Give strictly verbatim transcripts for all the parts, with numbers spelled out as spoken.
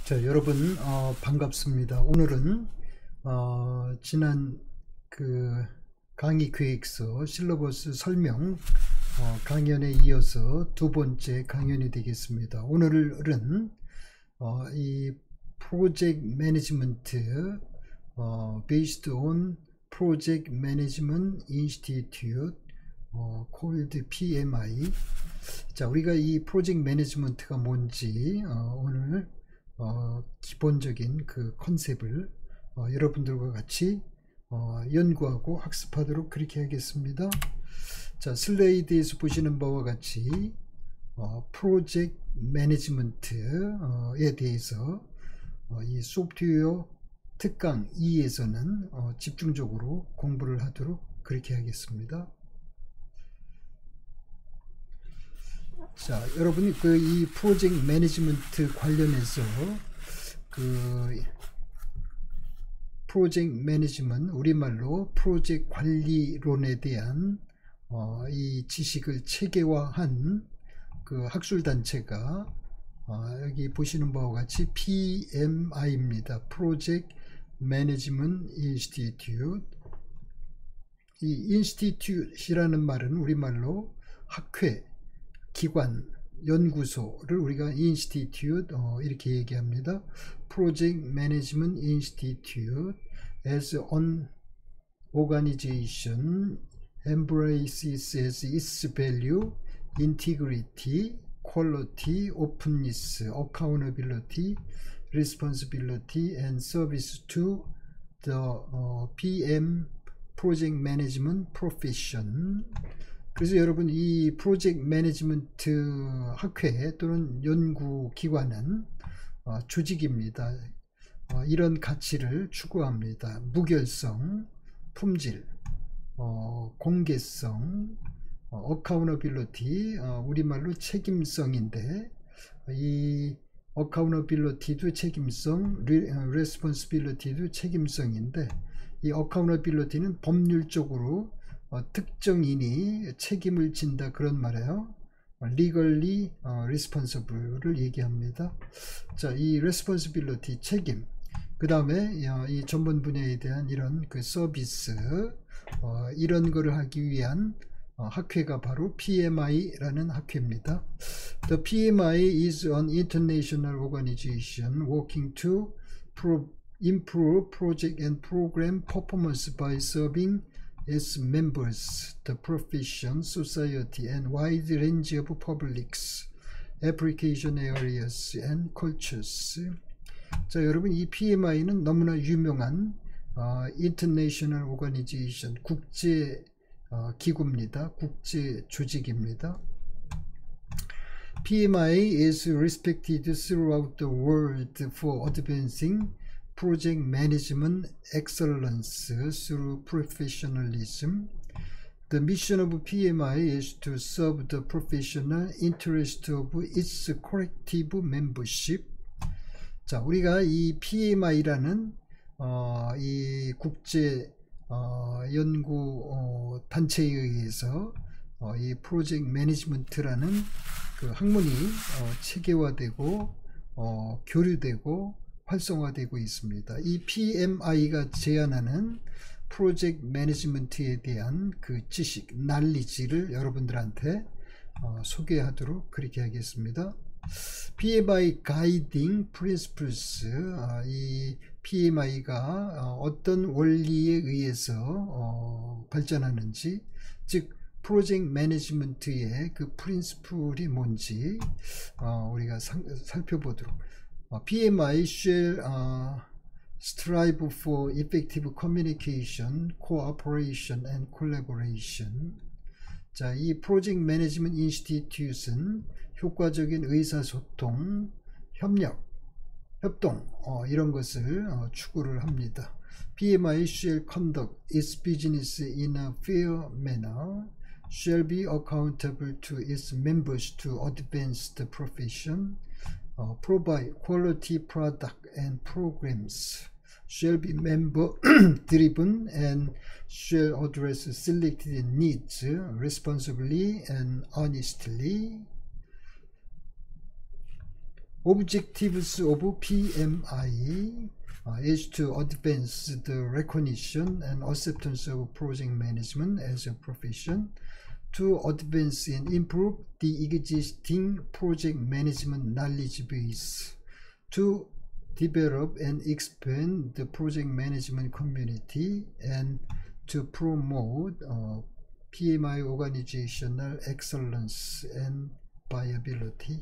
자, 여러분 어, 반갑습니다. 오늘은 어, 지난 그 강의 계획서 실러버스 설명 어, 강연에 이어서 두 번째 강연이 되겠습니다. 오늘은 어, 이 프로젝트 매니지먼트 어, based on Project Management Institute 어, called 피엠아이. 자, 우리가 이 프로젝트 매니지먼트가 뭔지 어, 오늘 어, 기본적인 그 컨셉을 어, 여러분들과 같이 어, 연구하고 학습하도록 그렇게 하겠습니다. 자, 슬라이드에서 보시는 바와 같이 어, 프로젝트 매니지먼트에 대해서 어, 이 소프트웨어 특강 이에서는 어, 집중적으로 공부를 하도록 그렇게 하겠습니다. 자, 여러분이 그 이 프로젝트 매니지먼트 관련해서 그 프로젝트 매니지먼트, 우리말로 프로젝트 관리론에 대한 어, 이 지식을 체계화한 그 학술 단체가 어, 여기 보시는 바와 같이 피엠아이입니다. 프로젝트 매니지먼트 인스티튜트. 이 인스티튜트이라는 말은 우리말로 학회, 기관, 연구소를 우리가 인스티튜트 어, 이렇게 얘기합니다. Project Management Institute as an organization embraces as its value integrity, quality, openness, accountability, responsibility, and service to the uh, 피엠 Project Management Profession. 그래서 여러분, 이 프로젝트 매니지먼트 학회 또는 연구기관은 어, 조직입니다. 어, 이런 가치를 추구합니다. 무결성, 품질, 어, 공개성, 어, 어카운터빌리티, 어, 우리말로 책임성인데, 이 어카운터빌리티도 책임성, 레스폰시빌리티도 책임성인데, 이 어카운터빌리티는 법률적으로 어, 특정인이 책임을 진다, 그런 말이에요. legally 어, responsible를 얘기합니다. 자, 이 responsibility, 책임, 그 다음에 어, 이 전문 분야에 대한 이런 그 서비스, 어, 이런 거를 하기 위한 어, 학회가 바로 피엠아이라는 학회입니다. The 피엠아이 is an international organization working to pro improve project and program performance by serving its members, the profession, society, and wide range of publics, application areas, and cultures. 자, 여러분, 이 피엠아이는 너무나 유명한 어, International Organization, 국제 어, 기구입니다. 국제 조직입니다. 피엠아이 is respected throughout the world for advancing project management excellence through professionalism. The mission of 피엠아이 is to serve the professional interest of its collective membership. 자, 우리가 이 피엠아이라는 어, 이 국제 어, 연구 어, 단체에 의해서 어, 이 프로젝트 매니지먼트라는 그 학문이 어, 체계화되고 어, 교류되고 활성화되고 있습니다. 이 피엠아이가 제안하는 프로젝트 매니지먼트에 대한 그 지식, 난리지를 여러분들한테 어, 소개하도록 그렇게 하겠습니다. 피엠아이 Guiding Principles, 어, 이 피엠아이가 어, 어떤 원리에 의해서 어, 발전하는지, 즉 프로젝트 매니지먼트의 그 프린시플이 뭔지 어, 우리가 상, 살펴보도록. 어, 피엠아이 shall uh, strive for effective communication, cooperation, and collaboration. 자, 이 프로젝트 매니지먼트 인스티튜트는 효과적인 의사소통, 협력, 협동 어, 이런 것을 어, 추구를 합니다. 피엠아이 shall conduct its business in a fair manner, shall be accountable to its members to advance the profession, uh, provide quality product and programs, shall be member driven, and shall address selected needs responsibly and honestly. Objectives of P M I uh, is to advance the recognition and acceptance of project management as a profession, to advance and improve the existing project management knowledge base, to develop and expand the project management community, and to promote uh, P M I organizational excellence and viability.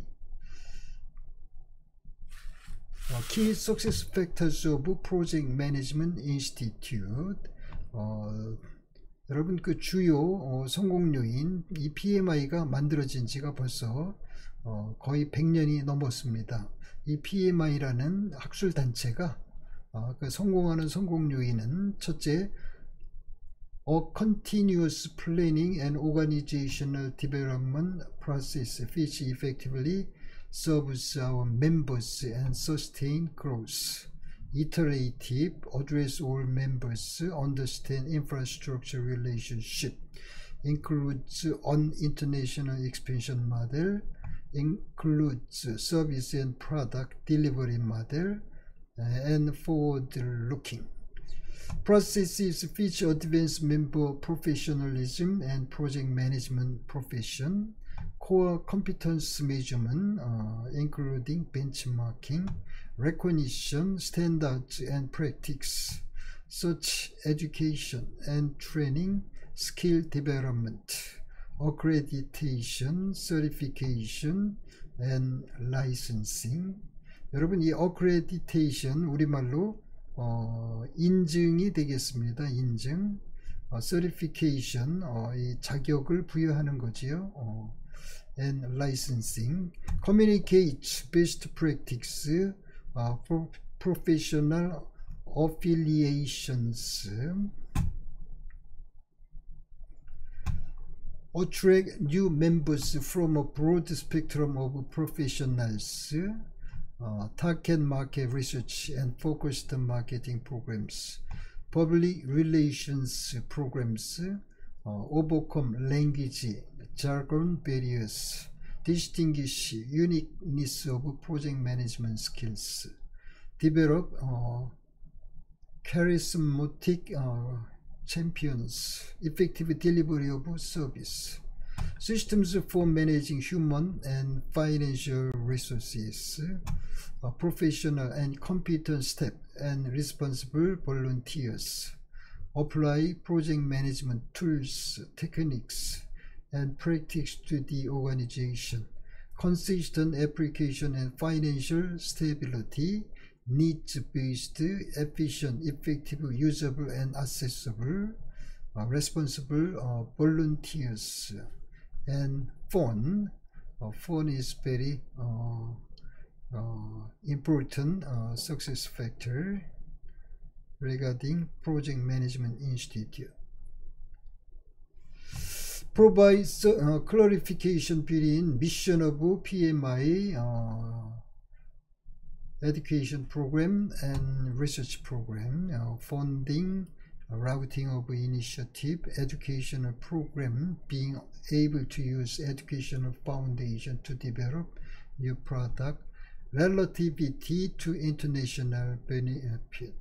Uh, key success factors of Project Management Institute. 어, 여러분 그 주요 어, 성공 요인 이 P M I가 만들어진 지가 벌써 어, 거의 백 년이 넘었습니다. 이 P M I라는 학술 단체가 어, 그 성공하는 성공 요인은 첫째, A continuous planning and organizational development process which effectively serves our members and sustain growth. Iterative, address all members, understand infrastructure relationship, includes an international expansion model, includes service and product delivery model, and forward-looking. Processes which advance member professionalism and project management profession. Core competence measurement, uh, including benchmarking, recognition, standards and practice, such education and training, skill development, accreditation, certification, and licensing. 여러분 이 accreditation 우리말로 어, 인증이 되겠습니다. 인증, 어, certification, 어, 이 자격을 부여하는 거지요. 어, and licensing, communicates best practice, uh, for professional affiliations, attract new members from a broad spectrum of professionals, uh, target market research and focused marketing programs, public relations programs, uh, overcome language jargon barriers, distinguish uniqueness of project management skills, develop uh, charismatic uh, champions, effective delivery of service, systems for managing human and financial resources, uh, professional and competent staff and responsible volunteers, apply project management tools, techniques, and practice to the organization, consistent application and financial stability, needs-based, efficient, effective, usable, and accessible, uh, responsible uh, volunteers, and fun. Uh, fun is very uh, uh, important uh, success factor regarding Project Management Institute. Provides uh, clarification between mission of P M I uh, education program and research program, uh, funding, uh, routing of initiative, educational program, being able to use educational foundation to develop new product, relativity to international benefit.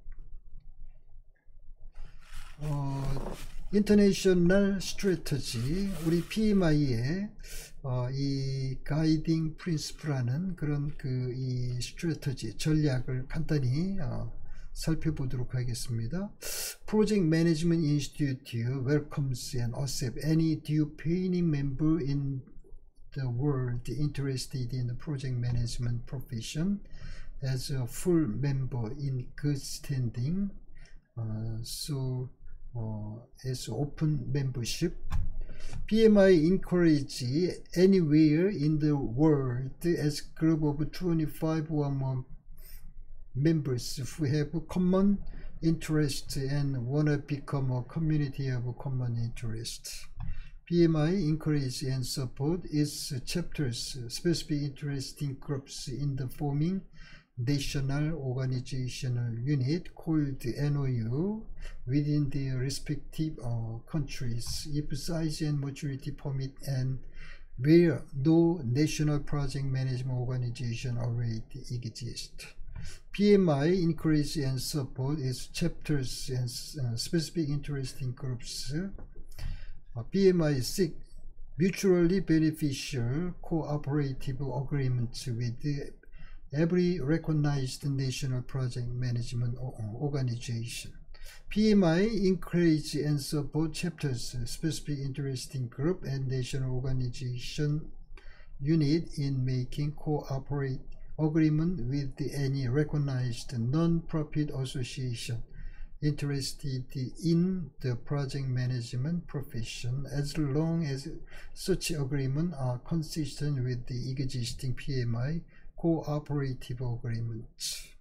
어, 인터내셔널 스트래터지, 우리 P M I의 어, 이 가이딩 프린시플이라는 그런 그 이 스트래터지 전략을 간단히 어, 살펴보도록 하겠습니다. Project Management Institute welcomes and accepts any due paying member in the world interested in the project management profession as a full member in good standing. Uh, so Uh, as open membership. P M I encourage anywhere in the world as group of twenty-five or more members who have common interest and want to become a community of common interest. P M I encourage and support its chapters, specific interesting groups in the forming national organizational unit called N O U within the respective uh, countries if size and maturity permit and where no national project management organization already exists. P M I encourages and supports its chapters and uh, specific interesting groups. Uh, P M I seeks mutually beneficial cooperative agreements with every recognized national project management organization. P M I encourages and supports chapters, specific interesting group, and national organization unit in making cooperate agreement with any recognized non-profit association interested in the project management profession, as long as such agreements are consistent with the existing P M I cooperative agreements.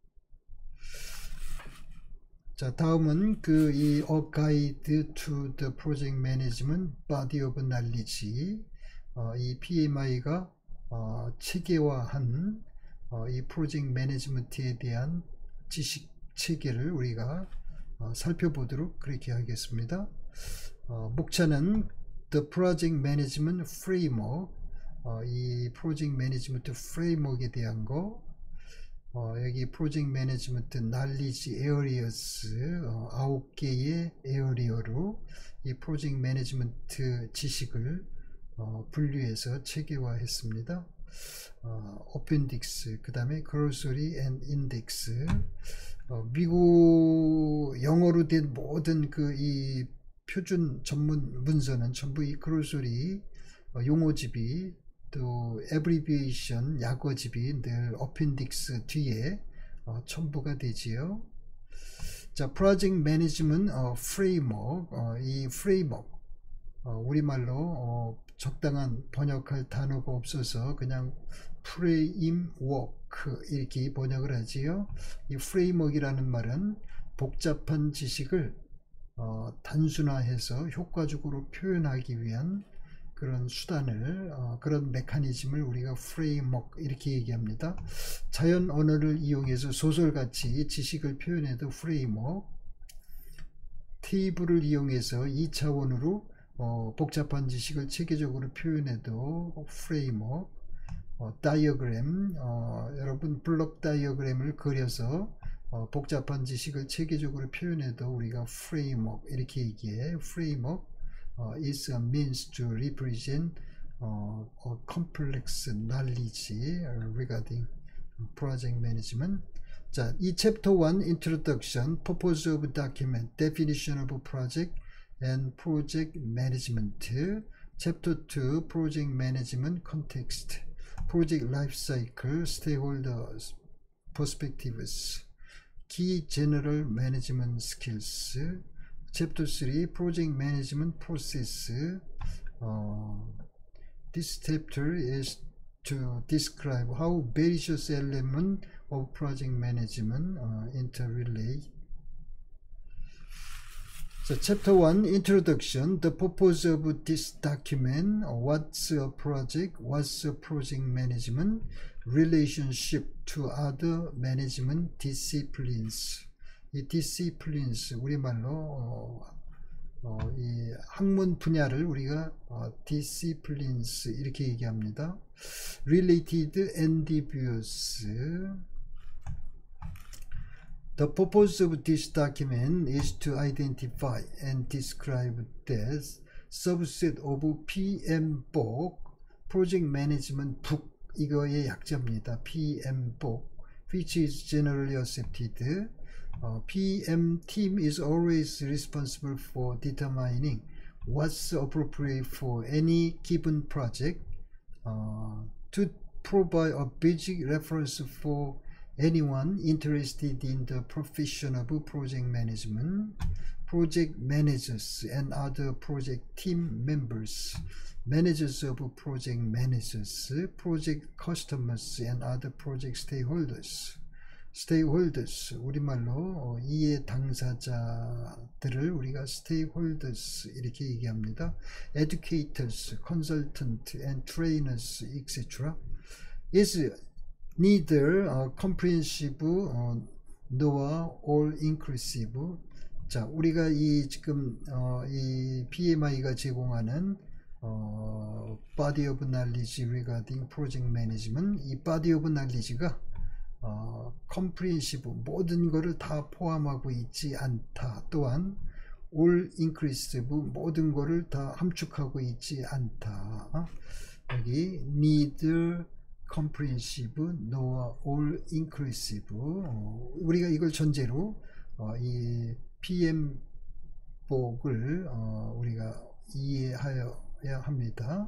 자, 다음은 그 이 A Guide to the Project Management Body of Knowledge, 어, 이 P M I가 어, 체계화한 어, 이 프로젝트 매니지먼트에 대한 지식 체계를 우리가 어, 살펴보도록 그렇게 하겠습니다. 어, 목차는 The Project Management Framework, 어, 이 프로젝트 매니지먼트 프레임워크에 대한 거, 어, 여기 프로젝트 매니지먼트 날리지 에어리어스 어, 아홉 개의 에어리어로 이 프로젝트 매니지먼트 지식을 어, 분류해서 체계화했습니다. 어, 어펜딕스, 그 다음에 글로서리 앤 인덱스, 어, 미국 영어로 된 모든 그 이 표준 전문 문서는 전부 이 글로서리 어, 용어집이, 또 에브리비에이션 약어집이 늘 어펜딕스 뒤에 어, 첨부가 되지요. 자, 프로젝트 매니지먼트 어, 프레임워크, 어, 이 프레임워크 어, 우리말로 어, 적당한 번역할 단어가 없어서 그냥 프레임워크 이렇게 번역을 하지요. 이 프레임워크이라는 말은 복잡한 지식을 어, 단순화해서 효과적으로 표현하기 위한 그런 수단을, 어, 그런 메커니즘을 우리가 프레임워크 이렇게 얘기합니다. 자연 언어를 이용해서 소설같이 지식을 표현해도 프레임워크, 테이블을 이용해서 이 차원으로 어, 복잡한 지식을 체계적으로 표현해도 프레임워크, 어, 다이어그램, 어, 여러분 블록 다이어그램을 그려서 어, 복잡한 지식을 체계적으로 표현해도 우리가 프레임워크 이렇게 얘기해. 프레임워크 uh, is a means to represent uh, a complex knowledge regarding project management. 자, 이 챕터 일 introduction, purpose of document, definition of project and project management. 챕터 이 project management context, project life cycle, stakeholders perspectives, key general management skills. 챕터 삼 project management process. uh, this chapter is to describe how various elements of project management uh, interrelate. So chapter one, introduction, the purpose of this document, what's a project, what's a project management, relationship to other management disciplines. 이 disciplines, 우리말로 어, 어, 이 학문 분야를 우리가 어, disciplines 이렇게 얘기합니다. related and diverse. The purpose of this document is to identify and describe the subset of P M book, Project Management Book, 이거의 약자입니다. P M book, which is generally accepted. Uh, P M team is always responsible for determining what's appropriate for any given project, uh, to provide a basic reference for anyone interested in the profession of project management, project managers and other project team members, managers of project managers, project customers and other project stakeholders. stakeholders, 우리말로 어, 이해 당사자들을 우리가 stakeholders 이렇게 얘기합니다. educators, consultants and trainers, et cetera is neither uh, comprehensive uh, nor all-inclusive. 자, 우리가 이 지금 어, 이 P M I가 제공하는 어, body of knowledge regarding project management. 이 body of knowledge가 어, comprehensive, 모든 것을 다 포함하고 있지 않다. 또한 all inclusive, 모든 것을 다 함축하고 있지 않다. 어? 여기 neither comprehensive nor all inclusive. 어, 우리가 이걸 전제로 어, 이 피엠복을 어, 우리가 이해하여야 합니다.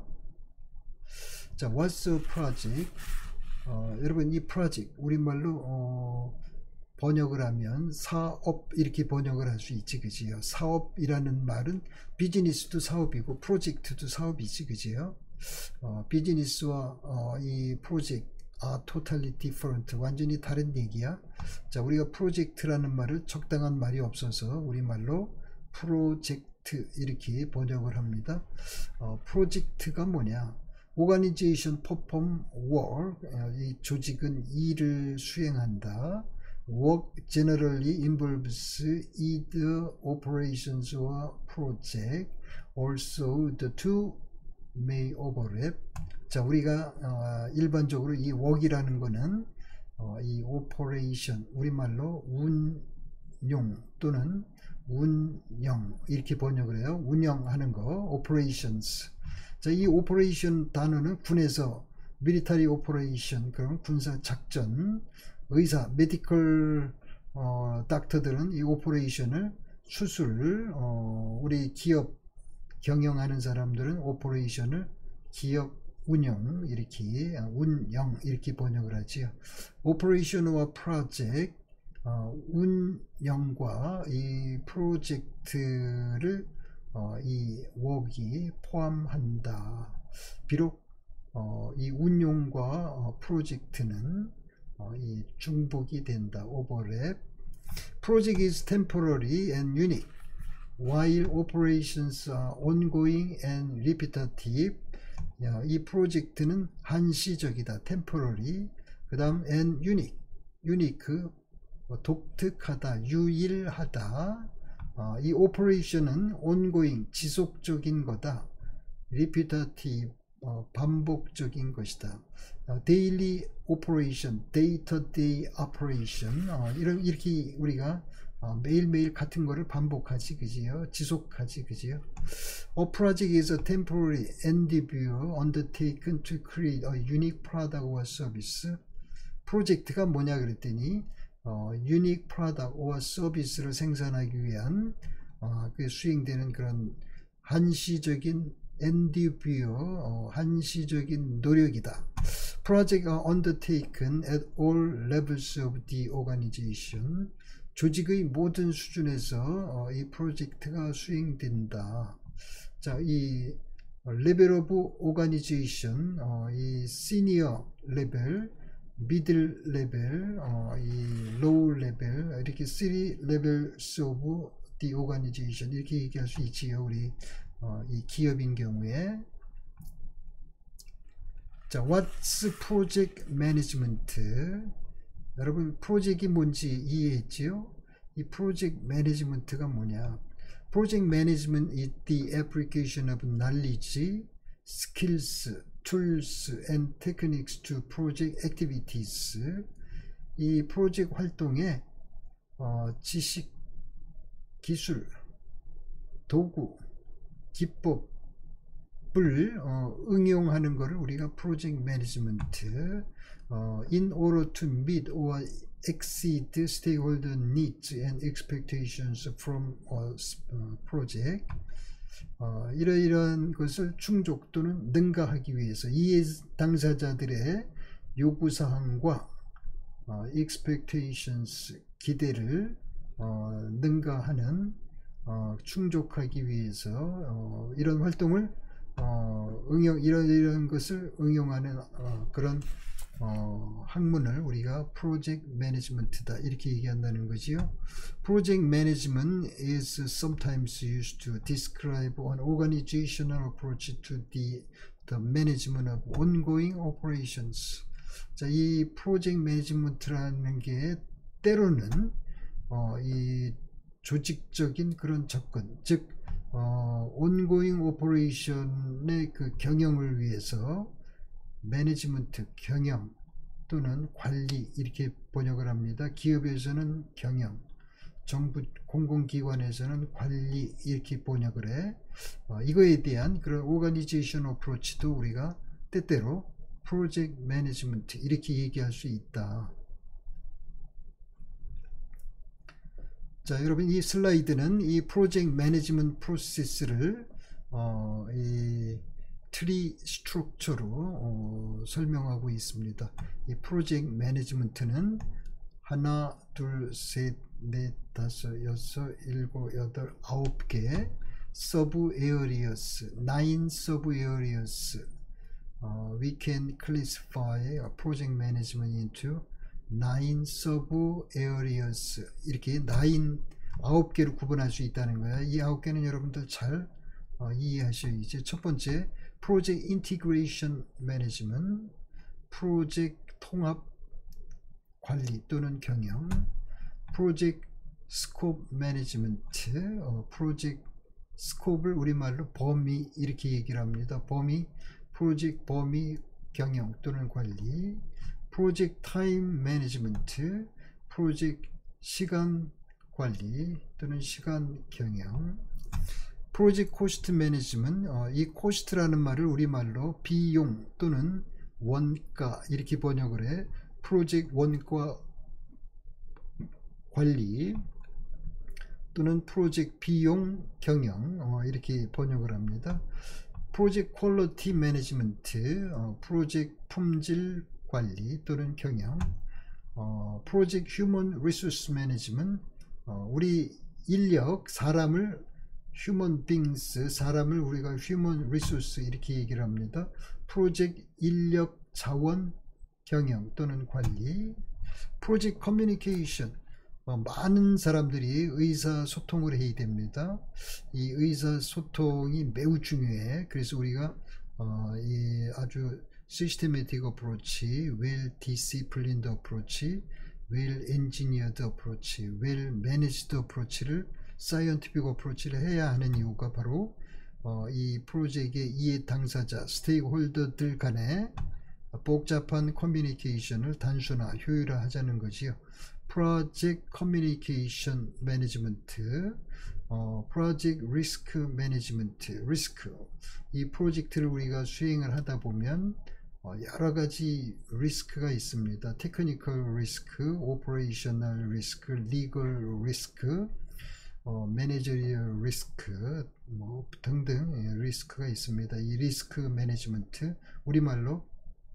자, what's a project? 어, 여러분, 이 프로젝트 우리말로 어, 번역을 하면 사업 이렇게 번역을 할 수 있지, 그지요? 사업이라는 말은 비즈니스도 사업이고 프로젝트도 사업이지, 그지요? 어, 비즈니스와 어, 이 프로젝트 are totally different, 완전히 다른 얘기야. 자, 우리가 프로젝트라는 말을 적당한 말이 없어서 우리말로 프로젝트 이렇게 번역을 합니다. 어, 프로젝트가 뭐냐? Organization perform work, 이 조직은 일을 수행한다. Work generally involves either operations or project. Also, the two may overlap. 자, 우리가 어, 일반적으로 이 work이라는 거는 어, 이 operation, 우리말로 운용 또는 운영 이렇게 번역을 해요. 운영하는 거, operations. 자, 이 오퍼레이션 단어는 군에서 밀리터리 오퍼레이션, 그럼 군사 작전, 의사, 메디컬 어, 닥터들은 이 오퍼레이션을 수술, 어, 우리 기업 경영하는 사람들은 오퍼레이션을 기업 운영 이렇게 운영 이렇게 번역을 하지요. 오퍼레이션과 프로젝트, 어, 운영과 이 프로젝트를 어, 이 웍이 포함한다. 비록 어, 이 운용과 어, 프로젝트는 어, 이 중복이 된다. 오버랩. Project is temporary and unique, while operations are ongoing and repetitive. 야, 이 프로젝트는 한시적이다. temporary. 그 다음 and unique. unique, 어, 독특하다, 유일하다. 어, 이 operation은 ongoing, 지속적인 거다. repetitive, 어, 반복적인 것이다. 어, daily operation, day-to-day operation, 어, 이런, 이렇게 우리가 어, 매일매일 같은 거를 반복하지, 그지요? 지속하지, 그지요? A project is a temporary endeavor undertaken to create a unique product or service. 프로젝트가 뭐냐 그랬더니 어, 유닉 프로덕트 or 서비스를 생산하기 위한 어, 그 수행되는 그런 한시적인 endeavor, 어, 한시적인 노력이다. Project are undertaken at all levels of the organization. 조직의 모든 수준에서 어, 이 프로젝트가 수행된다. 자, 이 level of organization, 어, 이 senior level, 미들 레벨, 어, 이 로우 레벨, 이렇게 three levels of the organization 이렇게 얘기할 수 있지요. 우리 어, 이 기업인 경우에. 자, what's project management? 여러분, 프로젝트가 뭔지 이해했지요? 이 프로젝트 매니지먼트가 뭐냐? Project management is the application of knowledge, skills, tools and techniques to project activities. 이 프로젝트 활동에 어, 지식, 기술, 도구, 기법을 어, 응용하는 것을 우리가 프로젝트 매니지먼트, 어, in order to meet or exceed stakeholder needs and expectations from a project. 어, 이러이러한 것을 충족 또는 능가하기 위해서 이해 당사자들의 요구사항과 어, expectations, 기대를 어, 능가하는, 어, 충족하기 위해서 어, 이런 활동을 어, 응용, 이런 이런 것을 응용하는 어, 그런 어, 학문을 우리가 프로젝트 매니지먼트다 이렇게 얘기한다는 거지요. 프로젝트 매니지먼트 is sometimes used to describe an organizational approach to the, the management of ongoing operations. 자, 이 프로젝트 매니지먼트라는 게 때로는 어, 이 조직적인 그런 접근, 즉 어, ongoing operation의 그 경영을 위해서 매니지먼트, 경영 또는 관리 이렇게 번역을 합니다. 기업에서는 경영, 정부 공공기관에서는 관리 이렇게 번역을 해. 어, 이거에 대한 그런 오가니제이션 어프로치도 우리가 때때로 프로젝트 매니지먼트 이렇게 얘기할 수 있다. 자, 여러분 이 슬라이드는 이 프로젝트 매니지먼트 프로세스를 어, 이 트리 스트럭처로 어, 설명하고 있습니다. 이 프로젝트 매니지먼트는 하나, 둘, 셋, 넷, 다섯, 여섯, 일곱, 여덟, 아홉 개 서브 에어리어스, 나인 서브 에어리어스. Uh, we can classify a project management into nine sub areas. 이렇게 nine 아홉 개로 구분할 수 있다는 거야. 이 아홉 개는 여러분들 잘 어, 이해하셔야지. 첫 번째, project integration management, 프로젝트 통합 관리 또는 경영, project scope management, 어, 프로젝트 스코프를 우리말로 범위 이렇게 얘기를 합니다. 범위, 프로젝트 범위 경영 또는 관리, 프로젝트 타임 매니지먼트, 프로젝트 시간 관리 또는 시간 경영, 프로젝트 코스트 매니지먼트, 어, 이 코스트라는 말을 우리말로 비용 또는 원가 이렇게 번역을 해. 프로젝트 원가 관리 또는 프로젝트 비용 경영 어, 이렇게 번역을 합니다. 프로젝트 퀄리티 매니지먼트, 어, 프로젝트 품질 관리 또는 경영, 어, 프로젝트 휴먼 리소스 매니지먼트, 어, 우리 인력 사람을 휴먼 빙스 사람을 우리가 휴먼 리소스 이렇게 얘기를 합니다. 프로젝트 인력 자원 경영 또는 관리, 프로젝트 커뮤니케이션, 어, 많은 사람들이 의사소통을 해야 됩니다. 이 의사소통이 매우 중요해. 그래서 우리가 어, 이 아주 시스테매틱 어프로치, 웰 디시플린드 어프로치, 웰 엔지니어드 어프로치, 웰 매니지드 어프로치를 사이언티픽 어프로치를 해야 하는 이유가 바로 어, 이 프로젝트의 이해 당사자, 스테이크홀더들 간의 복잡한 커뮤니케이션을 단순화, 효율화하자는 거지요. 프로젝트 커뮤니케이션 매니지먼트, 어, 프로젝트 리스크 매니지먼트, 리스크. 이 프로젝트를 우리가 수행을 하다 보면 어, 여러 가지 리스크가 있습니다. 테크니컬 리스크, 오퍼레이셔널 리스크, 리걸 리스크, 어, 매니저리얼 리스크 뭐 등등 예, 리스크가 있습니다. 이 리스크 매니지먼트, 우리말로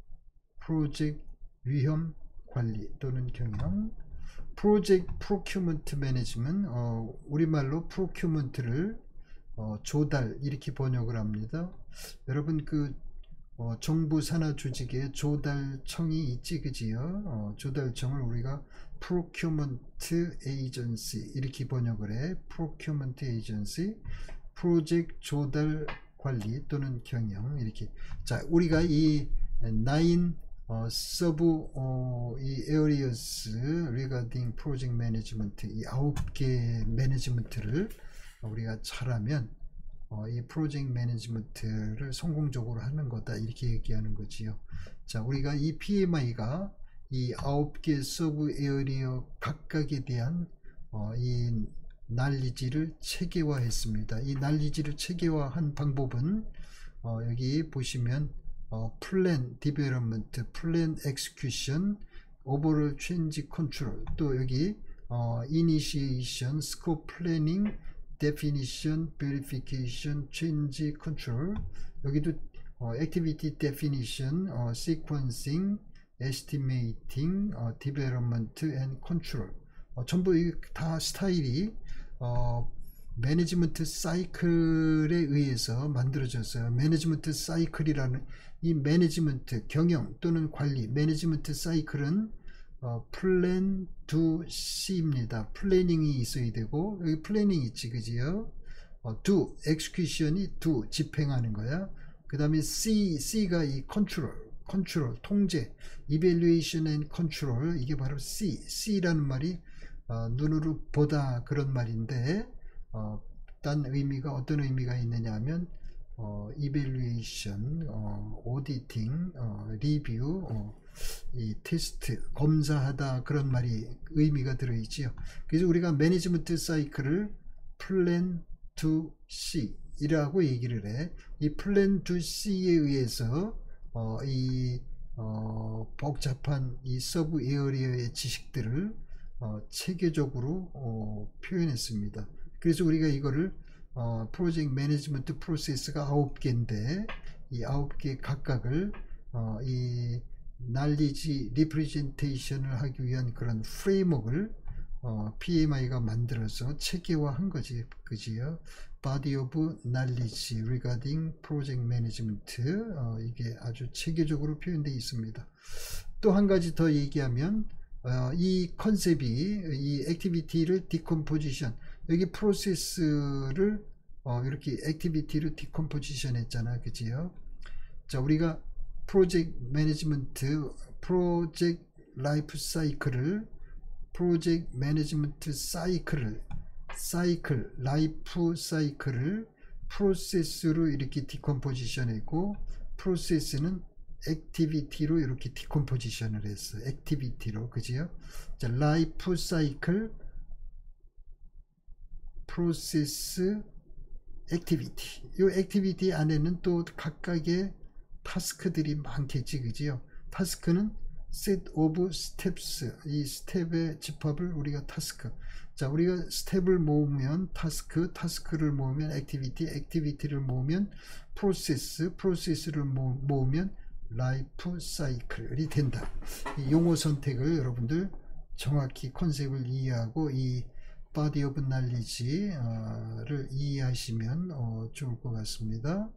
프로젝트 위험 관리 또는 경영, 프로젝트 프로큐먼트 매니지먼트, 어, 우리말로 프로큐먼트를 어, 조달 이렇게 번역을 합니다. 여러분 그 어, 정부 산하 조직에 조달청이 있지 그지요? 어, 조달청을 우리가 프로큐먼트 에이전시 이렇게 번역을 해. 프로큐먼트 에이전시, 프로젝트 조달 관리 또는 경영 이렇게. 자, 우리가 이 나인 어, 서브 어, 이 areas regarding project management 이 아홉 개 매니지먼트를 우리가 잘하면 어, 이 프로젝트 매니지먼트를 성공적으로 하는 거다 이렇게 얘기하는 거지요. 자, 우리가 이 피엠아이가 이 아홉 개 서브 에어리어 각각에 대한 어, 이 난리지를 체계화했습니다. 이 난리지를 체계화한 방법은 어, 여기 보시면 어, 플랜 디벨롭먼트, 플랜 엑스큐션, 오버롤 체인지 컨트롤, 또 여기 어, 이니시에이션, 스코프 플래닝, 데피니션, 베리피케이션, 체인지 컨트롤, 여기도 어, 액티비티 데피니션, 어, 시퀀싱, 에스티메이팅, 어, 디벨롭먼트 앤 컨트롤, 어, 전부 다 스타일이 어, 매니지먼트 사이클에 의해서 만들어졌어요. 매니지먼트 사이클이라는 이 매니지먼트 경영 또는 관리 매니지먼트 사이클은 어, 플랜 두 C입니다. 플래닝이 있어야 되고 여기 플래닝 있지 그지요? 어, do execution이 do 집행하는 거야. 그 다음에 C C가 이 컨트롤 컨트롤 통제 evaluation and control 이게 바로 C C라는 말이 어, 눈으로 보다 그런 말인데 어, 딴 의미가 어떤 의미가 있느냐 하면 어, evaluation, 어, auditing, 어, review, 어, 이 테스트, 검사하다 그런 말이 의미가 들어있지요. 그래서 우리가 매니지먼트 사이클을 플랜 투 씨 이라고 얘기를 해. 이 플랜 투 씨에 의해서 어, 이 어, 복잡한 이 서브 에어리어의 지식들을 어, 체계적으로 어, 표현했습니다. 그래서 우리가 이거를 어, 프로젝트 매니지먼트 프로세스가 아홉 개인데 이 아홉 개 각각을 어, 이 날리지 리프레젠테이션을 하기 위한 그런 프레임워크를 어, 피엠아이가 만들어서 체계화한 거지, 그지요? Body of Knowledge Regarding Project Management, 어, 이게 아주 체계적으로 표현되어 있습니다. 또 한 가지 더 얘기하면 어, 이 컨셉이 이 액티비티를 디컴포지션, 여기 프로세스를 어, 이렇게 액티비티를 디컴포지션 했잖아, 그지요? 자, 우리가 프로젝트 매니지먼트, 프로젝트 라이프 사이클을 프로젝트 매니지먼트 사이클을 사이클, 라이프 사이클을 프로세스로 이렇게 디컴포지션 했고, 프로세스는 액티비티로 이렇게 디컴포지션을 했어. 액티비티로, 그지요? 자, 라이프 사이클, 프로세스, 액티비티. 이 액티비티 안에는 또 각각의 타스크들이 많겠지, 그지요? 타스크는 set of steps, 이 스텝의 집합을 우리가 타스크. 자, 우리가 스텝을 모으면 타스크, 타스크를 모으면 액티비티, 액티비티를 모으면 프로세스, 프로세스를 모으면 라이프 사이클이 된다. 이 용어 선택을 여러분들 정확히 컨셉을 이해하고 이 body of knowledge를 이해하시면 어, 좋을 것 같습니다.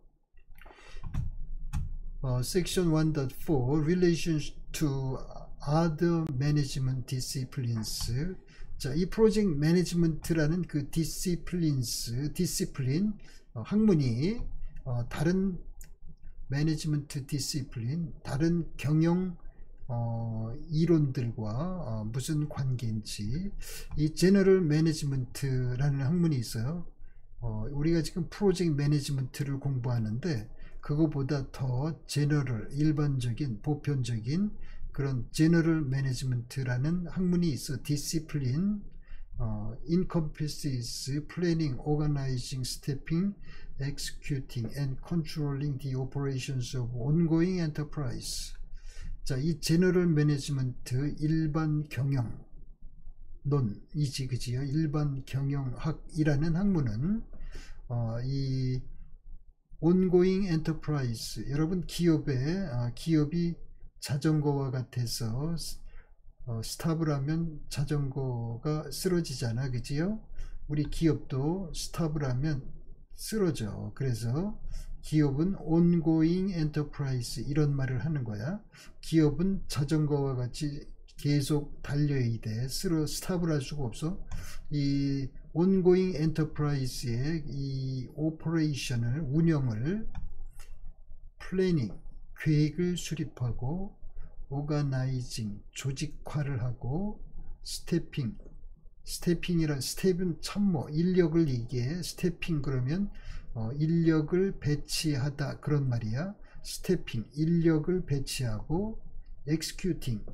어, section one point four Relations to other management disciplines. 자, 이 프로젝트 매니지먼트라는 그 디시플린스, 디시플린 어, 학문이 어, 다른 매니지먼트 디시플린, 다른 경영 어, 이론들과 어, 무슨 관계인지. 이 제너럴 매니지먼트라는 학문이 있어요. 어, 우리가 지금 프로젝트 매니지먼트를 공부하는데 그거보다 더 제너럴, 일반적인, 보편적인 그런 제너럴 매니지먼트라는 학문이 있어. 디시플린, 어, encompasses planning, organizing, stepping, executing, and controlling the operations of ongoing enterprise. 자, 이 제너럴 매니지먼트 일반 경영 논이지, 그지요? 일반 경영학이라는 학문은 어, 이 ongoing enterprise, 여러분 기업에 어, 기업이 자전거와 같아서 어, 스탑을 하면 자전거가 쓰러지잖아, 그지요? 우리 기업도 스탑을 하면 쓰러져. 그래서 기업은 ongoing enterprise 이런 말을 하는 거야. 기업은 자전거와 같이 계속 달려야 돼. 쓰러 스탑을 할 수가 없어. 이 ongoing enterprise의 이 오퍼레이션을, 운영을, 플래닝, 계획을 수립하고, 오가나이징, 조직화를 하고, 스태핑, 스태핑이란, 스텝은 참모, 인력을 얘기해. 스태핑 그러면 어, 인력을 배치하다 그런 말이야. 스태핑, 인력을 배치하고, executing,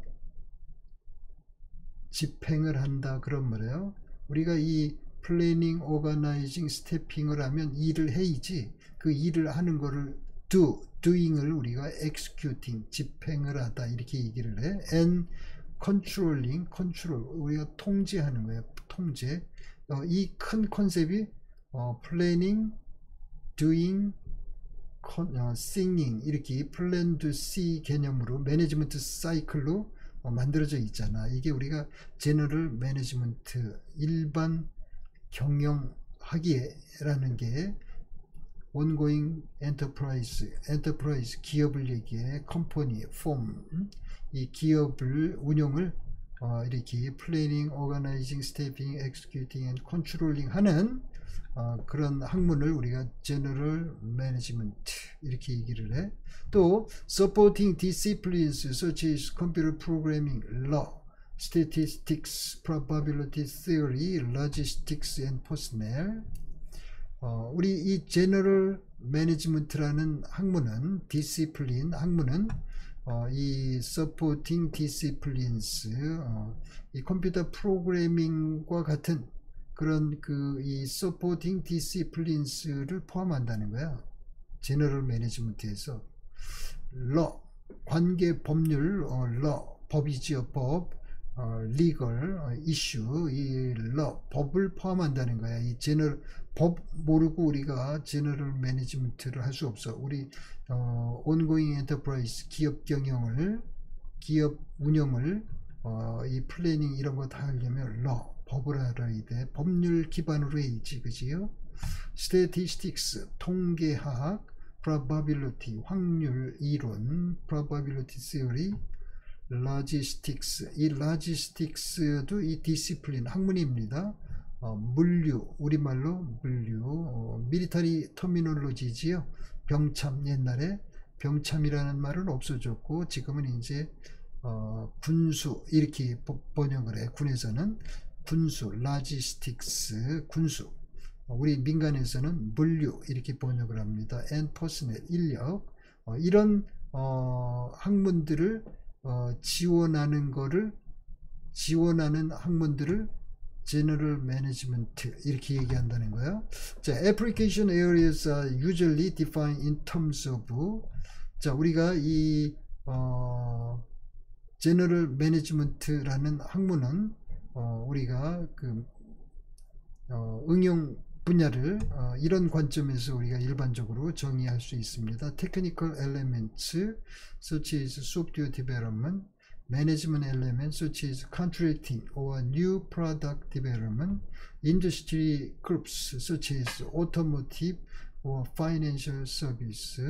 집행을 한다 그런 말이에요. 우리가 이 플래닝, 오가나이징, 스태핑을 하면 일을 해야지. 그 일을 하는 거를 do, doing을 우리가 executing, 집행을 하다 이렇게 얘기를 해. and controlling, control, 우리가 통제하는 거예요. 통제. 어, 이 큰 컨셉이 어, planning, doing, con, 어, singing 이렇게 plan to see 개념으로 매니지먼트 사이클로 어, 만들어져 있잖아. 이게 우리가 제너럴 매니지먼트, 일반 경영학이라는 게 ongoing enterprise, enterprise 기업을 얘기해. company, firm, 이 기업을 운영을 어, 이렇게 planning, organizing, stepping, executing, and controlling 하는 어, 그런 학문을 우리가 general management 이렇게 얘기를 해. 또 supporting disciplines such as computer programming, law, statistics, probability theory, logistics and personnel. 어, 우리 이 제너럴 매니지먼트라는 학문은 디시플린 학문은 어, 이 supporting disciplines 어, 이 컴퓨터 프로그래밍과 같은 그런 그 이 supporting disciplines를 포함한다는 거야. 제너럴 매니지먼트에서 law 관계 법률 어, law 법이지요 법 어, legal 어, issue 이 law 법을 포함한다는 거야. 이 제너럴 법 모르고 우리가 제너럴 매니지먼트를 할 수 없어. 우리 어, ongoing enterprise 기업 경영을 기업 운영을 어, 이 플래닝 이런 거 다 하려면 law 법을 알아야 돼. 법률 기반으로 해야지, 그지요? statistics 통계학 probability 확률 이론 probability theory logistics 이 logistics도 이 디시플린 학문입니다. 어, 물류 우리말로 물류 어, 밀리터리 터미놀로지지요. 병참 옛날에 병참이라는 말은 없어졌고 지금은 이제 어, 군수 이렇게 번역을 해. 군에서는 군수 logistics 군수 우리 민간에서는 물류 이렇게 번역을 합니다. and personnel 인력 어, 이런 어, 학문들을 어, 지원하는 거를 지원하는 학문들을 General Management 이렇게 얘기한다는 거예요. 자, application areas are usually defined in terms of 자, 우리가 이 어, General Management라는 학문은 어, 우리가 그 어, 응용 분야를 어, 이런 관점에서 우리가 일반적으로 정의할 수 있습니다. Technical elements such as software development, management elements such as contracting or new product development, industry groups such as automotive or financial service.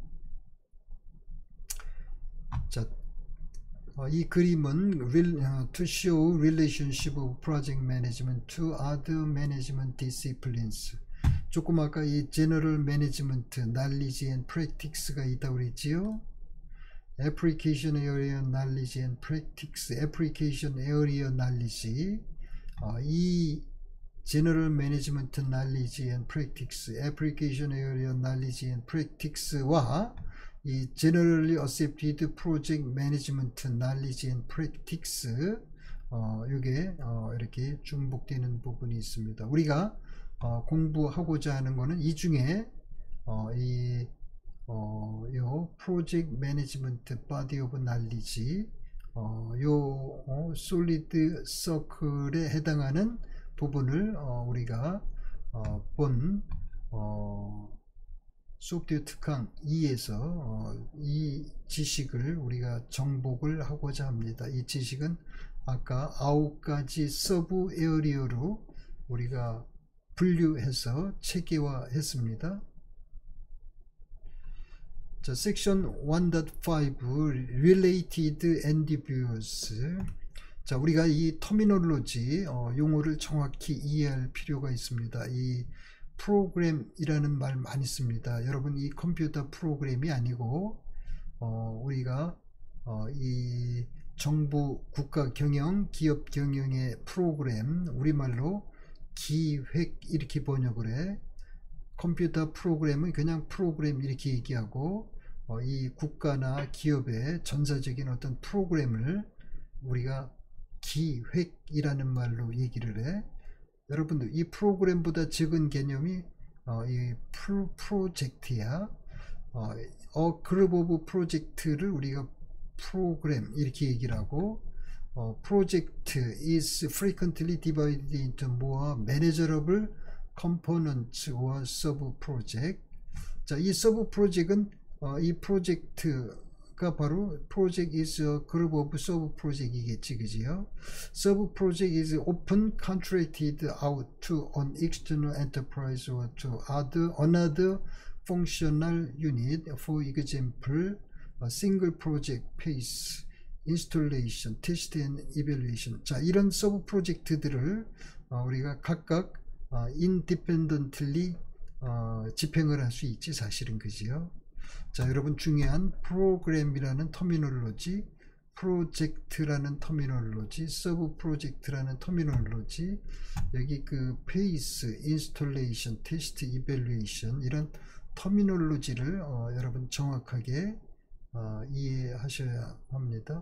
자, 어, 이 그림은 real, uh, to show relationship of project management to other management disciplines. 조금 아까 이 general management, knowledge and practice가 있다고 그랬지요. application area knowledge and practice, application area knowledge. 어, 이 general management knowledge and practice, application area knowledge and practice와 이 Generally Accepted Project Management Knowledge and Practice 어, 이게 어, 이렇게 중복되는 부분이 있습니다. 우리가 어, 공부하고자 하는 거는 이 중에 어, 이 어, 요 Project Management Body of Knowledge 어, 요 어, Solid Circle에 해당하는 부분을 어, 우리가 어, 본 어, 소프트웨어 특강 이에서 어, 이 지식을 우리가 정복을 하고자 합니다. 이 지식은 아까 아홉 가지 서브 에어리어로 우리가 분류해서 체계화했습니다. 자, 섹션 일 점 오 Related Endeavors. 자, 우리가 이 터미놀로지 어, 용어를 정확히 이해할 필요가 있습니다. 이 프로그램이라는 말 많이 씁니다. 여러분 이 컴퓨터 프로그램이 아니고 어, 우리가 어, 이 정부 국가 경영 기업 경영의 프로그램 우리말로 기획 이렇게 번역을 해. 컴퓨터 프로그램은 그냥 프로그램 이렇게 얘기하고 어, 이 국가나 기업의 전사적인 어떤 프로그램을 우리가 기획이라는 말로 얘기를 해. 여러분들 이 프로그램보다 적은 개념이 어, 이 프로, 프로젝트야. 어, 어 그룹 오브 프로젝트를 우리가 프로그램 이렇게 얘기를 하고 어, 프로젝트 is frequently divided into more manageable components or sub project. 자, 이 sub project은 어, 이 프로젝트가 바로 project is a group of sub project이겠지, 그지요? Sub project is often contracted out to an external enterprise or to other another functional unit. For example, a single project phase, installation, test and evaluation. 자, 이런 서브 프로젝트들을 어, 우리가 각각 어, independently 어, 집행을 할 수 있지, 사실은, 그지요? 자, 여러분 중요한 프로그램이라는 터미놀로지 프로젝트라는 터미널로지, 서브 프로젝트라는 터미널로지, 여기 그 페이스, 인스톨레이션, 테스트, 이밸루에이션 이런 터미널로지를 어, 여러분 정확하게 어, 이해하셔야 합니다.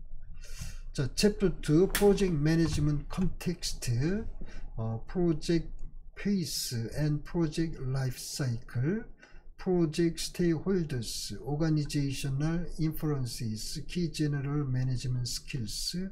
자, 챕터 투 프로젝트 매니지먼트 컨텍스트, 어, 프로젝트 페이스 앤 프로젝트 라이프 사이클, 프로젝트 스테이홀더스, 오가니제이셔널 인프루언시스, 키 제너럴 매니지먼트 스킬스,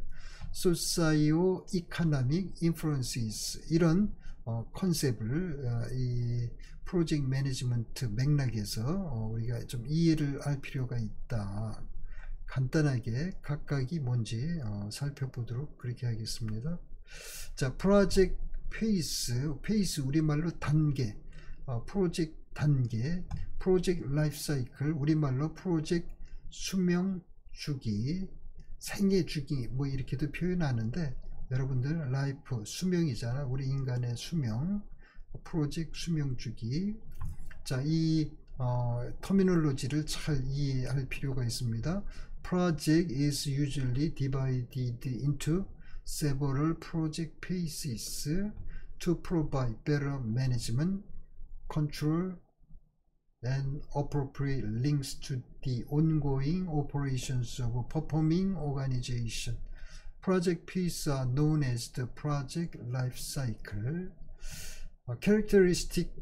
소사이오 이코노믹 인프루언시스 이런 어, 컨셉을 어, 이 프로젝트 매니지먼트 맥락에서 어, 우리가 좀 이해를 할 필요가 있다. 간단하게 각각이 뭔지 어, 살펴보도록 그렇게 하겠습니다. 자, 프로젝트 페이스, 페이스 우리말로 단계, 어, 프로젝트 단계, 프로젝트 라이프 사이클 우리말로 프로젝트 수명 주기, 생애 주기 뭐 이렇게도 표현하는데 여러분들 라이프 수명이잖아. 우리 인간의 수명, 프로젝트 수명 주기. 자, 이 어, 터미놀로지를 잘 이해할 필요가 있습니다. Project is usually divided into several project phases to provide better management, control, and appropriate links to the ongoing operations of performing organization. Project phases are known as the project life cycle. Uh, characteristics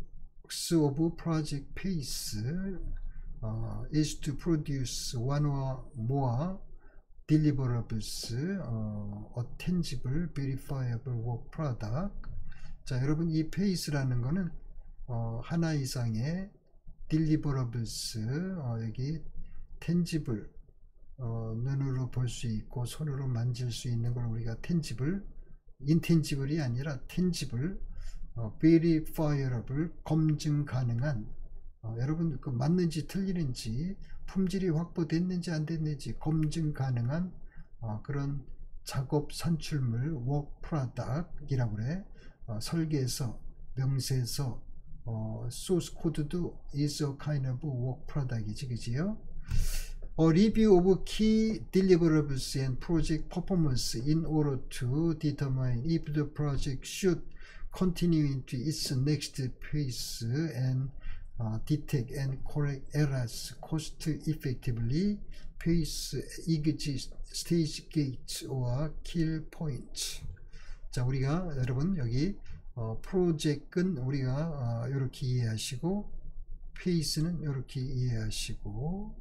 of project phase uh, is to produce one or more deliverables, uh, a tangible, verifiable work product. 자, 여러분 이 페이스라는 거는 어, 하나 이상의 deliverables, 어, 여기 tangible, 어, 눈으로 볼 수 있고 손으로 만질 수 있는 걸 우리가 tangible, intangible이 아니라 tangible, 어, verifiable, 검증 가능한, 어, 여러분 그 맞는지 틀리는지 품질이 확보됐는지 안 됐는지 검증 가능한 어, 그런 작업 산출물 work product이라고 그래. 어, 설계서, 명세서, 어, source code도 is a kind of work product이지, 그지요? A review of key deliverables and project performance in order to determine if the project should continue into its next phase and uh, detect and correct errors cost effectively, phase exit stage gates or kill points. 자, 우리가 여러분 여기 어, 프로젝트는 우리가 어, 이렇게 이해하시고 페이스는 이렇게 이해하시고,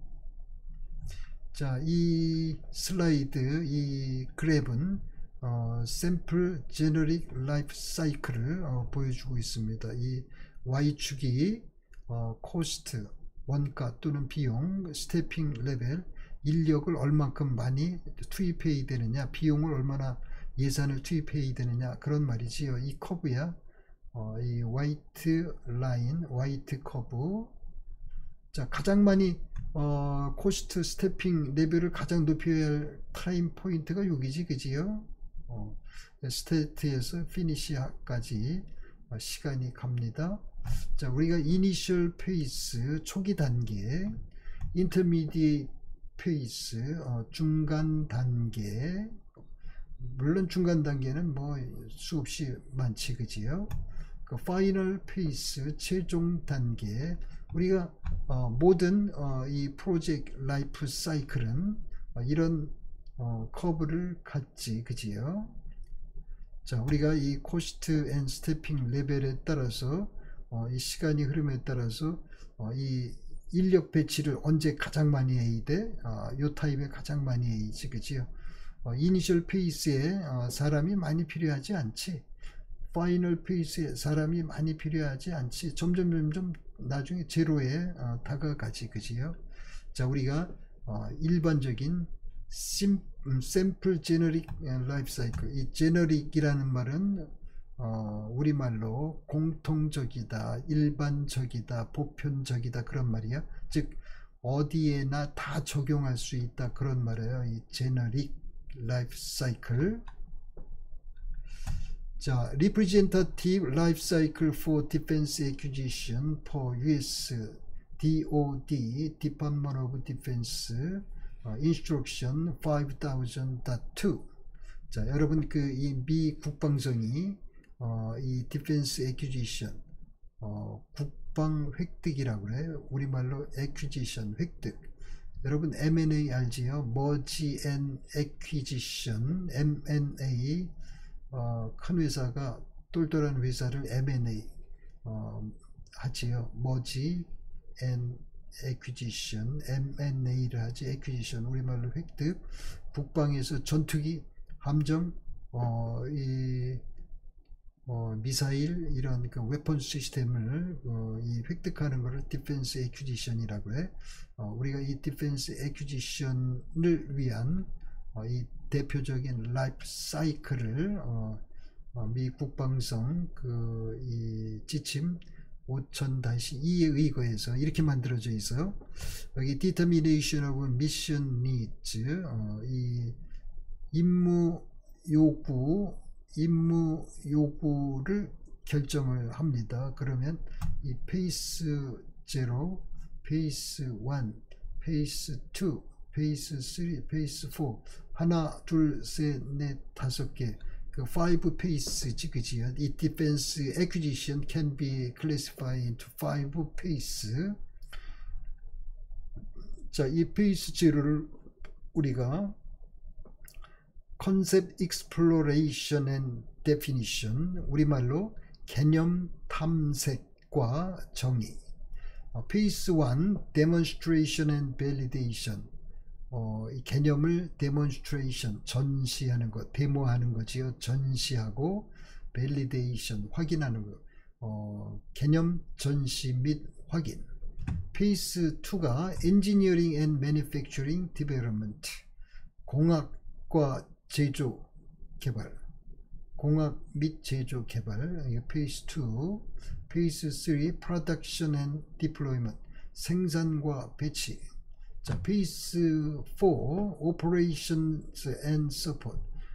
자, 이 슬라이드 이 그래프는 어, 샘플 제너릭 라이프 사이클을 어, 보여주고 있습니다. 이 Y축이 어, 코스트, 원가 또는 비용, 스태핑 레벨, 인력을 얼만큼 많이 투입해야 되느냐, 비용을 얼마나 예산을 투입해야 되느냐, 그런 말이지요. 이 커브야. 어, 이 화이트 라인, 화이트 커브. 자, 가장 많이 어, 코스트 스태핑 레벨을 가장 높여야 할 타임 포인트가 여기지, 그지요? 어, 스타트에서 피니시까지 어, 시간이 갑니다. 자, 우리가 이니셜 페이스 초기 단계, 인터미디에이트 페이스 어, 중간 단계, 물론 중간 단계는 뭐 수없이 많지, 그지요? 그 파이널 페이스 최종 단계. 우리가 어, 모든 어, 이 프로젝트 라이프 사이클은 어, 이런 어, 커브를 갖지, 그지요? 자, 우리가 이 코스트 앤 스태핑 레벨에 따라서 어, 이 시간이 흐름에 따라서 어, 이 인력 배치를 언제 가장 많이 해야 돼? 어, 요 타입에 가장 많이 해야지, 그지요? 어, 이니셜 페이스에 어, 사람이 많이 필요하지 않지. 파이널 페이스에 사람이 많이 필요하지 않지. 점점 점점 나중에 제로에 어, 다가가지, 그지요? 자, 우리가 어, 일반적인 심, 음, 샘플 제너릭 라이프 사이클, 이 제너릭이라는 말은 어, 우리말로 공통적이다, 일반적이다, 보편적이다, 그런 말이야. 즉 어디에나 다 적용할 수 있다, 그런 말이에요. 이 제너릭 라이프 사이클. 자, representative life cycle for defense acquisition for U S D O D, Department of Defense, 어, instruction five thousand point two. 자, 여러분 그 이 미 국방성이 어, 이 디펜스 액퀴지션 어, 국방 획득이라고 그래요. 우리말로 액퀴지션 획득. 여러분 엠 앤 에이 알지요? 머지 앤 액퀴지션 엠 앤 에이. 어, 큰 회사가 똘똘한 회사를 엠 앤 에이 어, 하지요. 머지 앤 액퀴지션 엠 앤 에이를 하지. 액퀴지션 우리말로 획득. 국방에서 전투기, 함정, 어, 이 어, 미사일 이런 그 웨폰 시스템을 어, 이 획득하는 것을 디펜스 액퀴지션이라고 해. 어, 우리가 이 디펜스 액퀴지션을 위한 어, 이 대표적인 라이프 사이클을 어, 어, 미 국방성 그 이 지침 오천 이에 의거해서 이렇게 만들어져 있어요. 여기 determination of mission needs 어, 이 임무 요구 임무 요구를 결정을 합니다. 그러면 이 페이스 제로, 페이스 일, 페이스 이, 페이스 삼, 페이스 사 하나, 둘, 셋, 넷, 다섯 개 그 five phase지 그지요? 이 defense acquisition can be classified into five phases. 자, 이 페이스 제로를 우리가 concept exploration and definition 우리말로 개념 탐색과 정의. 어, 페이스 일 demonstration and validation 어, 이 개념을 demonstration 전시하는 것, 데모하는 거지요. 전시하고 validation 확인하는 것. 어, 개념 전시 및 확인. 페이스 이가 engineering and manufacturing development 공학과 제조 개발, 공학 및 제조 개발. 페이스 이. 페이스 삼 production and deployment 생산과 배치. 자, 페이스 사 operations and support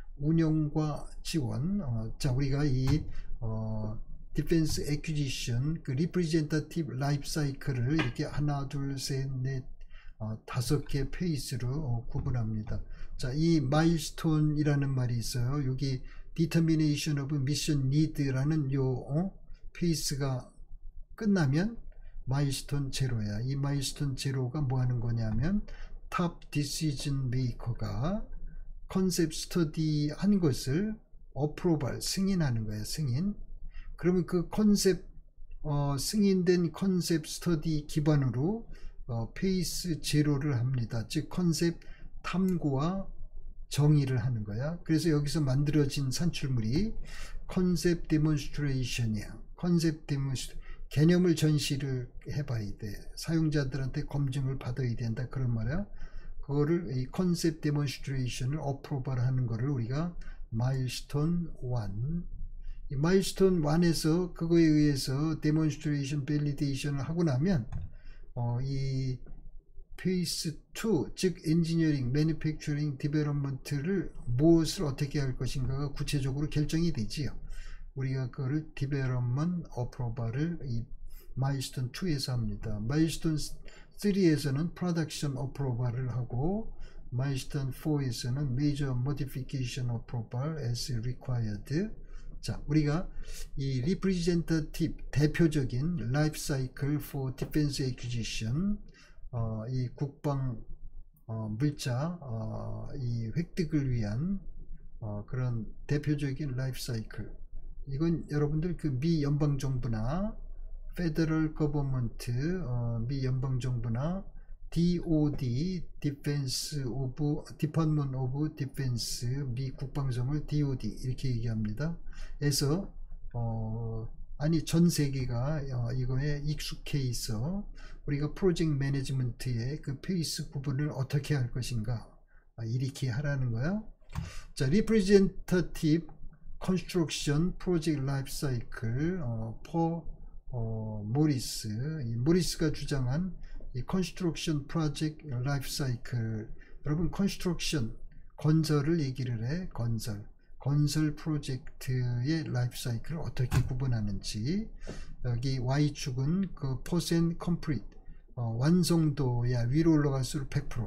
운영과 지원. 어, 자, 우리가 이 어, 디펜스 액퀴지션 그 리프레젠터티브 라이프 사이클을 이렇게 하나, 둘, 셋, 넷, 어, 다섯 개 페이스로 어, 구분합니다. 자, 이 마일스톤이라는 말이 있어요. 여기 determination of mission need라는 요 어, 페이스가 끝나면 마일스톤 제로야. 이 마일스톤 제로가 뭐 하는 거냐면 탑 디시전 메이커가 컨셉 스터디 한 것을 어프로발 승인하는 거야. 승인. 그러면 그 컨셉 어, 승인된 컨셉 스터디 기반으로 어, 페이스 제로를 합니다. 즉 컨셉 탐구와 정의를 하는 거야. 그래서 여기서 만들어진 산출물이 컨셉 데몬스트레이션이야. 컨셉 데몬스트레이션 개념을 전시를 해봐야 돼. 사용자들한테 검증을 받아야 된다. 그런 말이야. 그거를 이 컨셉 데몬스트레이션을 어프로벌 하는 거를 우리가 마일스톤 일. 이 마일스톤 일에서 그거에 의해서 데몬스트레이션 밸리데이션을 하고 나면 어, 이 페이스 이, 즉 엔지니어링, 매니팩처링, 디벨롭먼트를 무엇을 어떻게 할 것인가가 구체적으로 결정이 되지요. 우리가 그거를 디벨롭먼트 어프로벌을 이 마일스톤 이에서 합니다. 마일스톤 삼에서는 프로덕션 어프로벌을 하고 마일스톤 사에서는 메이저 모디피케이션 어프로벌 as required. 자, 우리가 이 representative 대표적인 life cycle for defense acquisition 어, 이 국방 어, 물자 어, 이 획득을 위한 어, 그런 대표적인 라이프 사이클. 이건 여러분들 그 미 연방정부나 페더럴 거버먼트 어, 미 연방정부나 디 오 디 디펜스 오브 디파트먼트 오브 디펜스 미 국방성을 디 오 디 이렇게 얘기합니다. 그래서 어, 아니 전 세계가 어, 이거에 익숙해 있어. 우리가 프로젝트 매니지먼트의 그 페이스 구분을 어떻게 할 것인가 아, 이렇게 하라는 거야. 자, 리프레젠터티브 컨스트럭션 프로젝트 라이프 사이클 어, 포 어, 모리스. 이 모리스가 주장한 이 컨스트럭션 프로젝트 라이프 사이클. 여러분 컨스트럭션 건설을 얘기를 해. 건설 건설 프로젝트의 라이프 사이클을 어떻게 구분하는지. 여기 Y축은 그 퍼센트 컴플리트 어, 완성도야 위로 올라갈수록 백 퍼센트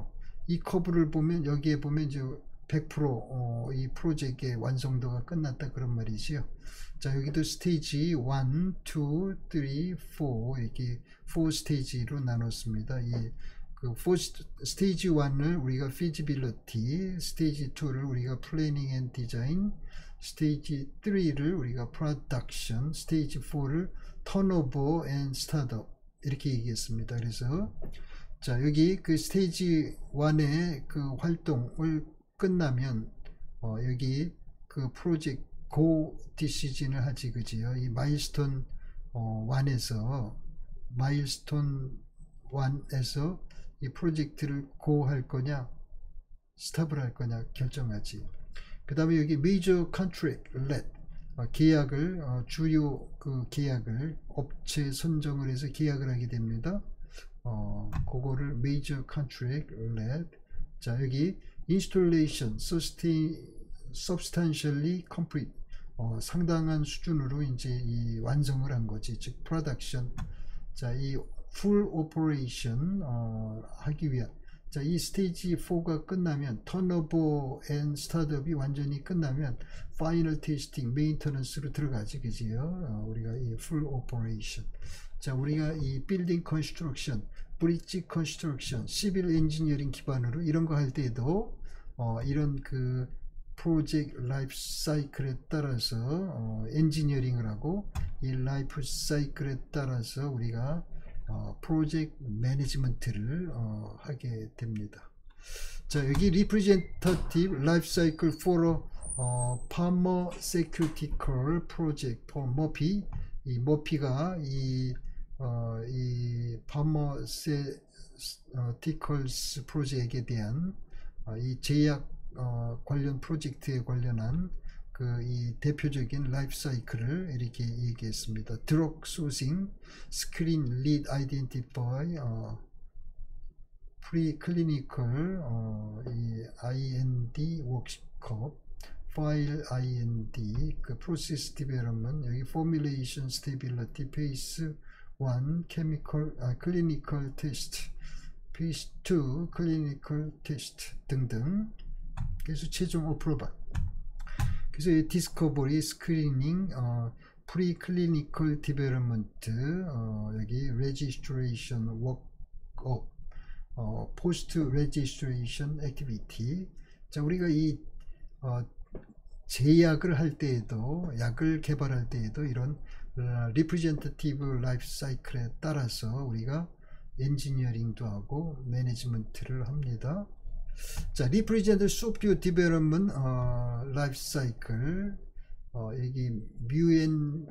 이 커브를 보면 여기에 보면 이제 백 퍼센트 어, 이 프로젝트의 완성도가 끝났다 그런 말이지요. 자, 여기도 스테이지 일, 이, 삼, 사 이렇게 사 스테이지로 나눴습니다. 이 그 스테이지 일을 우리가 feasibility, 스테이지 이를 우리가 planning and design, 스테이지 삼을 우리가 production, 스테이지 사를 turnover and startup 이렇게 얘기했습니다. 그래서 자, 여기 그 스테이지 일의 그 활동을 끝나면 어, 여기 그 프로젝트 고 디시즌을 하지, 그지요? 이 마일스톤 어, 일에서 마일스톤 일에서 이 프로젝트를 고 할 거냐 스탑을 할 거냐 결정하지. 그 다음에 여기 메이저 컨트랙트 렛 계약을 어, 주요 그 계약을 업체 선정을 해서 계약을 하게 됩니다. 어, 그거를 메이저 컨트랙트 렛. 자, 여기 installation substantially complete 어, 상당한 수준으로 이제 이 완성을 한 거지, 즉 production. 자, 이 full operation 어, 하기 위한, 자, 이 스테이지 사가 끝나면 turnover and startup이 완전히 끝나면 final testing, maintenance로 들어가지, 그지요? 어, 우리가 이 full operation. 자, 우리가 이 building construction, bridge construction, civil engineering 기반으로 이런 거 할 때도 어, 이런 그 프로젝트 라이프 사이클에 따라서 어, 엔지니어링을 하고 이 라이프 사이클에 따라서 우리가 어, 프로젝트 매니지먼트를 어, 하게 됩니다. 자, 여기 representative life cycle for a 어, pharmaceutical project for 머피. 이 머피가 이, 어, 이 pharmaceuticals 프로젝트에 대한 어, 이 제약 어, 관련 프로젝트에 관련한 그 이 대표적인 라이프 사이클을 이렇게 얘기했습니다. 드럭 소싱, 스크린 리드 아이덴티파이, 어, 프리클리니컬, 어, 이 아이엔디 워크숍, 파일 아이엔디, 그 프로세스 디벨롭먼트, 여기 포뮬레이션 스테빌리티, 페이스 일 케미컬, 아, 클리니컬 테스트, 페이스 이 클리니컬 테스트 등등. 그래서 최종 어프로벌. 그래서 디스커버리, 스크리닝, 어, 프리클리니컬 디벨롭먼트, 어, 여기 레지스트레이션 워크업, 어, 포스트 레지스트레이션 액티비티. 자, 우리가 이 어, 제약을 할 때에도, 약을 개발할 때에도 이런 리프레젠테티브 라이프 사이클에 따라서 우리가 엔지니어링도 하고 매니지먼트를 합니다. 자, 리프레젠트 소프트웨어 디벨롭먼트 어, 라이프 사이클, 어, 여기 뮤엔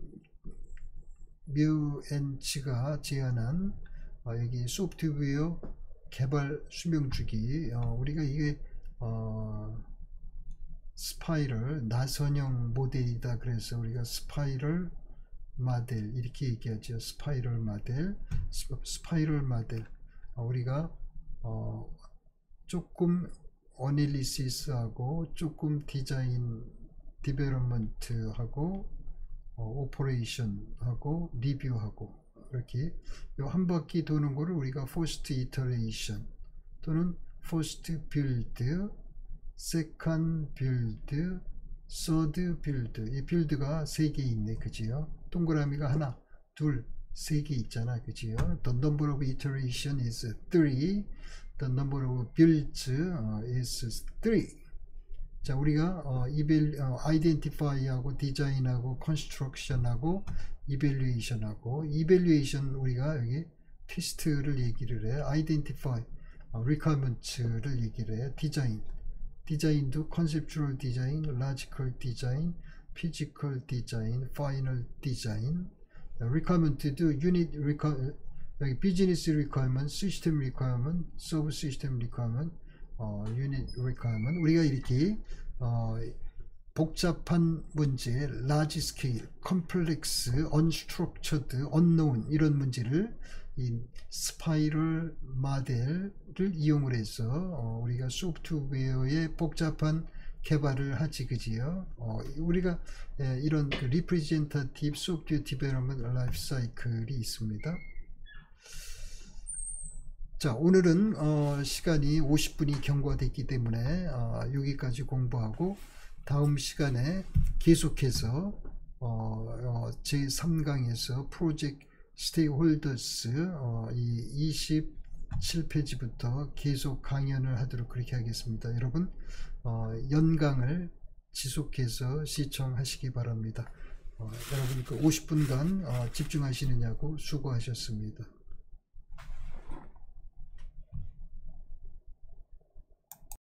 뮤엔치가 제안한 어, 여기 소프트웨어 개발 수명주기, 어, 우리가 이게 어, 스파이럴 나선형 모델이다. 그래서 우리가 스파이럴 모델 이렇게 얘기하죠. 스파이럴 모델, 스파이럴 모델. 어, 우리가 어, 조금 어널리시스하고 조금 디자인 디벨롭먼트하고 어, 오퍼레이션하고 리뷰하고 이렇게 한 바퀴 도는 거를 우리가 first iteration 또는 first build, second build, third build. 이 빌드가 세 개 있네, 그지요? 동그라미가 하나, 둘, 세 개 있잖아, 그지요? The number of iteration is three. The number of builds is three. 자, 우리가 어, 이벨, 어, identify하고 디자인하고 construction하고 evaluation하고 evaluation 우리가 여기 테스트를 얘기를 해. identify 어, requirements를 얘기를 해. 디자인 디자인도 conceptual design, logical design, physical design, final design. requirement도 unit requirement, 여기 비즈니스 리퀘어먼트, 시스템 리퀘어먼트, 서브 시스템 리퀘어먼트, 어, 유닛 리퀘어먼트. 우리가 이렇게 어, 복잡한 문제, 라지 스케일, 컴플렉스, 언스트럭처드, 언노운 이런 문제를 이 스파이럴 모델을 이용을 해서 어, 우리가 소프트웨어의 복잡한 개발을 하지, 그지요? 어, 우리가 예, 이런 그 리프레젠테이티브 소프트웨어 디벨롭먼트 라이프 사이클이 있습니다. 자, 오늘은 어, 시간이 오십 분이 경과됐기 때문에 어, 여기까지 공부하고 다음 시간에 계속해서 어, 어, 제삼 강에서 프로젝트 스테이크홀더스 어, 이 이십칠 페이지부터 계속 강연을 하도록 그렇게 하겠습니다. 여러분 어, 연강을 지속해서 시청하시기 바랍니다. 어, 여러분 그 오십 분간 어, 집중하시느냐고 수고하셨습니다.